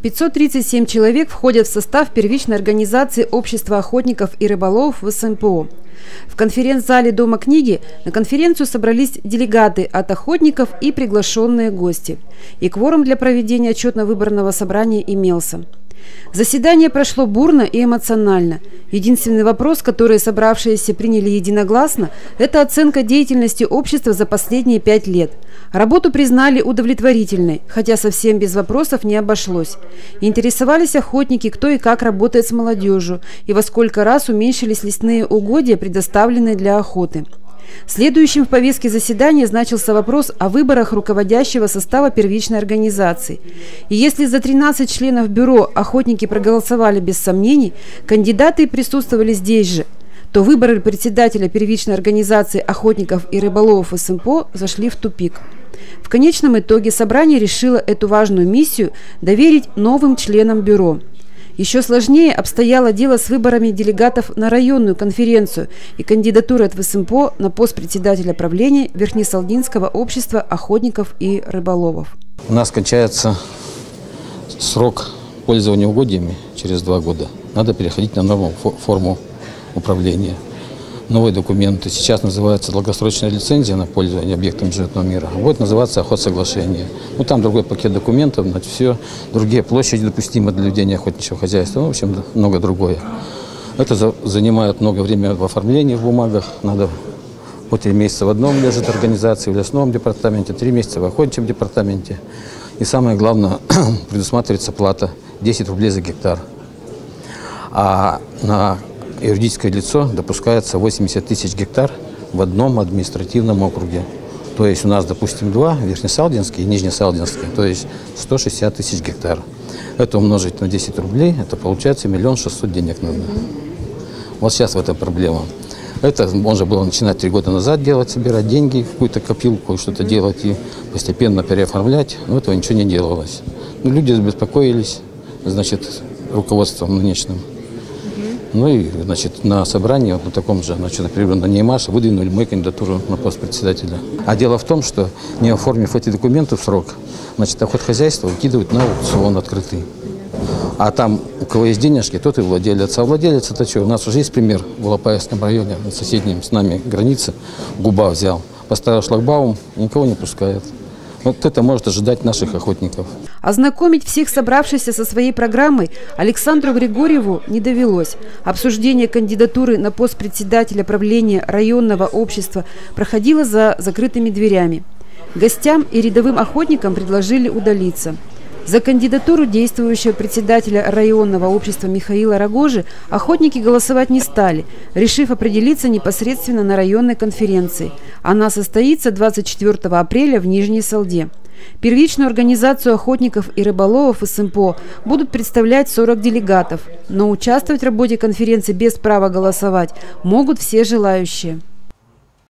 537 человек входят в состав первичной организации Общества охотников и рыболовов ВСМПО. В конференц-зале Дома книги на конференцию собрались делегаты от охотников и приглашенные гости. И кворум для проведения отчетно-выборного собрания имелся. Заседание прошло бурно и эмоционально. Единственный вопрос, который собравшиеся приняли единогласно, это оценка деятельности общества за последние 5 лет. Работу признали удовлетворительной, хотя совсем без вопросов не обошлось. Интересовались охотники, кто и как работает с молодежью, и во сколько раз уменьшились лесные угодья, предоставленные для охоты. Следующим в повестке заседания значился вопрос о выборах руководящего состава первичной организации. И если за 13 членов бюро охотники проголосовали без сомнений, кандидаты присутствовали здесь же, то выборы председателя первичной организации охотников и рыболовов СМПО зашли в тупик. В конечном итоге собрание решило эту важную миссию доверить новым членам бюро. Еще сложнее обстояло дело с выборами делегатов на районную конференцию и кандидатуры от ВСМПО на пост председателя правления Верхнесалдинского общества охотников и рыболовов. У нас кончается срок пользования угодьями через 2 года. Надо переходить на новую форму управления. Новые документы. Сейчас называется долгосрочная лицензия на пользование объектом животного мира. Будет называться охотсоглашение. Ну, там другой пакет документов, значит, все. Другие площади допустимы для ведения охотничьего хозяйства. Ну, в общем, много другое. Это занимает много времени в оформлении в бумагах. Надо по 3 месяца в одном лежит организации, в лесном департаменте, 3 месяца в охотничьем департаменте. И самое главное, предусматривается плата 10 рублей за гектар. А на юридическое лицо допускается 80 тысяч гектар в одном административном округе. То есть у нас, допустим, 2, Верхнесалдинский и Нижнесалдинский, то есть 160 тысяч гектар. Это умножить на 10 рублей, это получается 1 600 000 денег надо. Вот сейчас в этом проблема. Это можно было начинать 3 года назад делать, собирать деньги в какую-то копилку, что-то делать и постепенно переоформлять, но этого ничего не делалось. Но люди беспокоились, значит, руководством нынешним. Ну и, значит, на собрании, вот на таком же, значит, например, на НИИМАШ выдвинули мою кандидатуру на пост председателя. А дело в том, что, не оформив эти документы в срок, значит, охотхозяйство выкидывают на аукцион открытый. А там, у кого есть денежки, тот и владелец. А владелец это что? У нас уже есть пример в Алапаевском районе, на соседнем с нами границе, Губа взял, поставил шлагбаум, никого не пускает. Вот это может ожидать наших охотников. Ознакомить всех собравшихся со своей программой Александру Григорьеву не довелось. Обсуждение кандидатуры на пост председателя правления районного общества проходило за закрытыми дверями. Гостям и рядовым охотникам предложили удалиться. За кандидатуру действующего председателя районного общества Михаила Рогожи охотники голосовать не стали, решив определиться непосредственно на районной конференции. Она состоится 24 апреля в Нижней Салде. Первичную организацию охотников и рыболовов СМПО будут представлять 40 делегатов, но участвовать в работе конференции без права голосовать могут все желающие.